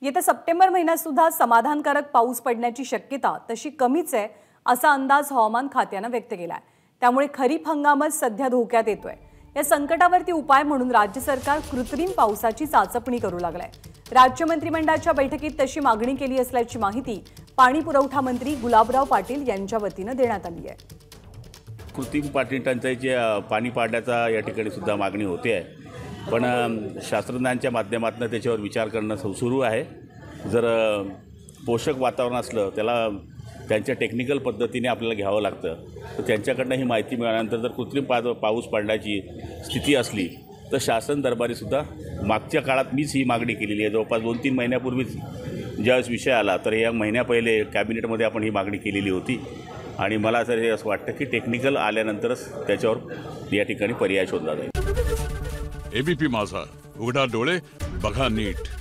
येत्या सप्टेंबर महिन्यात सुद्धा समाधानकारक पाऊस पडण्याची शक्यता तशी कमीच आहे असा अंदाज हवामान खात्याने व्यक्त केलाय। त्यामुळे खरीप हंगामच सध्या धोक्यात येतोय। या संकटावरती उपाय म्हणून राज्य सरकार कृत्रिम पावसाची चाचपणी करू लागलंय। राज्य मंत्रिमंडळाच्या बैठकीत तशी मागणी केली असल्याची माहिती पाणी पुरवठा मंत्री गुलाबराव पाटील यांच्या वतीने देण्यात आली आहे। कृत्रिम पाणी टंचाईची पाणी पाडण्याचा या ठिकाणी सुद्धा मागणी होते आहे, पण शास्त्रज्ञांच्या माध्यमातून त्याच्यावर विचार करणं सुरू आहे। जर पोषक वातावरण असलं त्याला त्यांच्या टेक्निकल पद्धतीने आपल्याला घ्यावं लागतं, तर त्यांच्याकडनं ही माहिती मिळाल्यानंतर जर कृत्रिम पाऊस पडण्याची स्थिती असली तर शासन दरबारीसुद्धा मागच्या काळात मीच ही मागणी केलेली आहे। जवळपास 2-3 महिन्यापूर्वीच ज्यावेळेस विषय आला तर या महिन्या पहिले कॅबिनेटमध्ये आपण ही मागणी केलेली होती आणि मला असं वाटतं की टेक्निकल आल्यानंतरच त्याच्यावर या ठिकाणी पर्याय शोधला जाईल। एबीपी माझा, उघडा डोळे बघा नीट।